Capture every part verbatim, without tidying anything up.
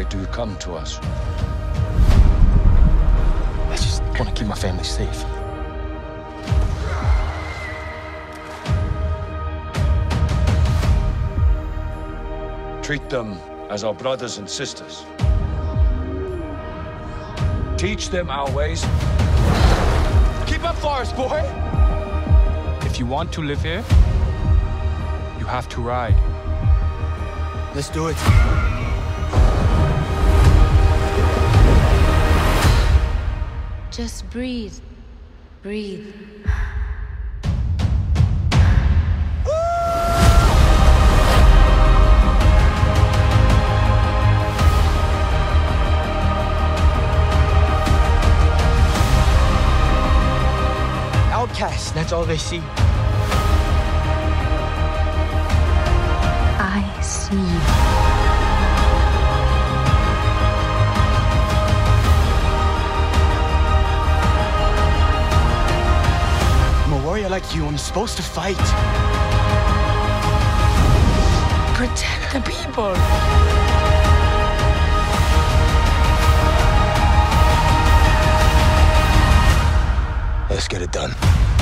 do come to us? I just want to keep my family safe. Treat them as our brothers and sisters. Teach them our ways. Keep up for us, boy! If you want to live here, you have to ride. Let's do it. Just breathe. Breathe. Outcasts, that's all they see. I see you. I'm a warrior like you. I'm supposed to fight. Protect the people. Let's get it done.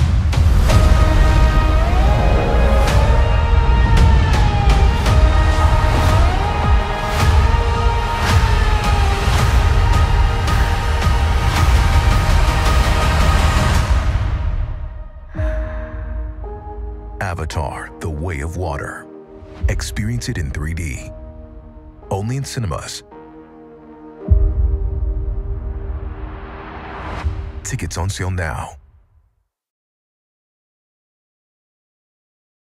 Avatar: The Way of Water. Experience it in three D. Only in cinemas. Tickets on sale now.